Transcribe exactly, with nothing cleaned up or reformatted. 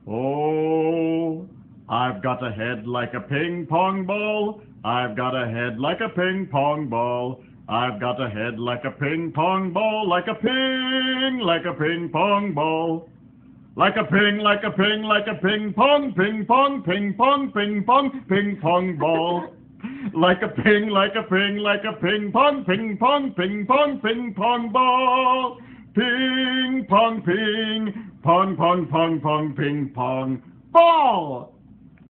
Oh, I've got a head like a ping pong ball. I've got a head like a ping pong ball. I've got a head like a ping pong ball, like a ping, like a ping pong ball. Like a ping, like a ping, like a ping pong, ping pong, ping pong, ping pong, ping pong ball. Like a ping, like a ping, like a ping pong, ping pong, ping pong, ping pong ball. Ping pong, ping, pong, pong, pong, pong, ping pong ball.